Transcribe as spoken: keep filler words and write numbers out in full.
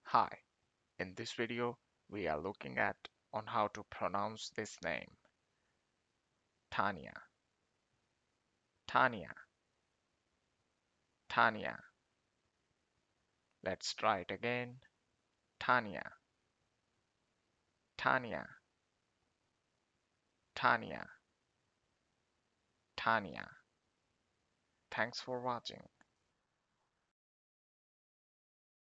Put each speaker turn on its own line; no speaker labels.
Hi, in this video we are looking at on how to pronounce this name. Tanya, Tanya, Tanya. Let's try it again. Tanya, Tanya, Tanya, Tanya. Thanks for watching.